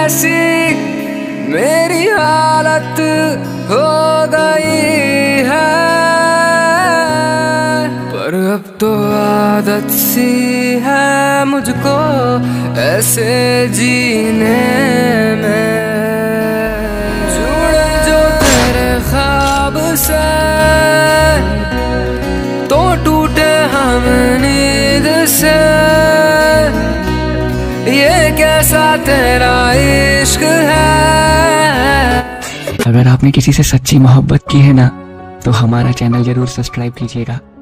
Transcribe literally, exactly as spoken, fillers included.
ऐसी मेरी हालत हो गई है, पर अब तो आदत सी है मुझको ऐसे जीने में। जुड़े जो तेरे ख्वाब से तो टूटे हम नींद से, ये कैसा तेरा इश्क है। अगर आपने किसी से सच्ची मोहब्बत की है ना, तो हमारा चैनल जरूर सब्सक्राइब कीजिएगा।